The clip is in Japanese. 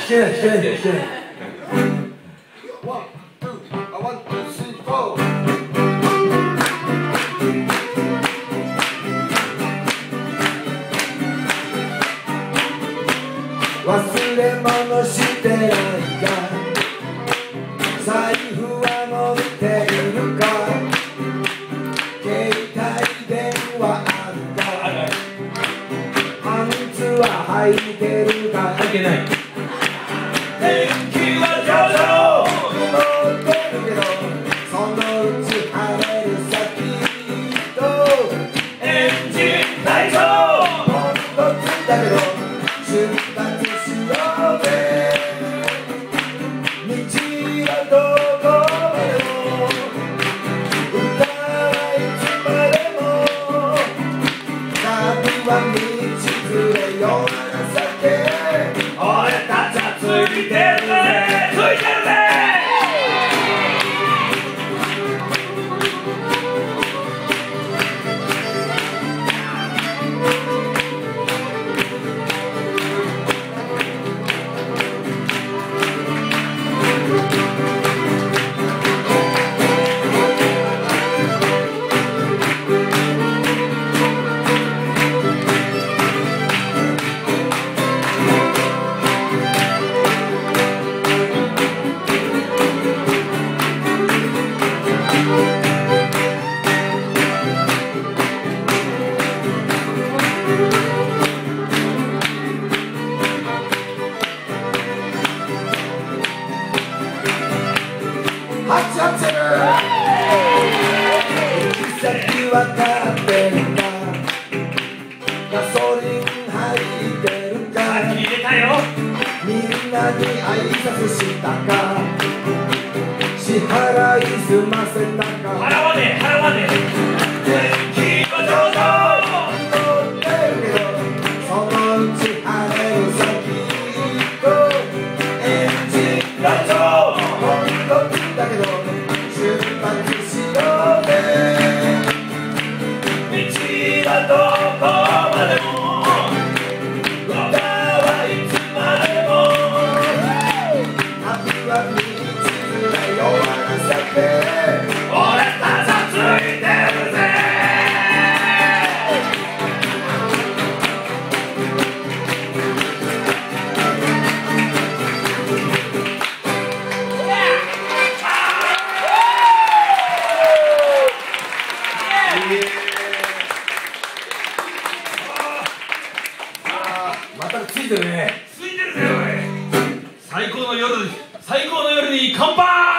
けない弾けないんだよ弾けない。忘れ物してないか、財布は持っているか、携帯電話あるか、パンツは履いてるか、履いてない。天気は上々曇ってるけど、そのうち晴れるさきっと。エンジン体操ポンコツだけど出発しようぜ。道はどこまでも、歌はいつまでも、旅は道連れような酒。俺たちはついてるぜ、ついてるぜ。ハッチハッチェル行き先わかってるか、ガソリン入ってるか、入れたよ。みんなに挨拶したか、支払い済ませたか。払わねえ払わねえ。天気は上々乗ってるけど、そのうち晴れるさきっと。エンジンが上だけど出発しようぜ。道はどこまでも、歌はいつまでも、旅は道連れような酒。俺たちはついてるぜ。またついてるね。ついてるぜおい。最高の夜に乾杯。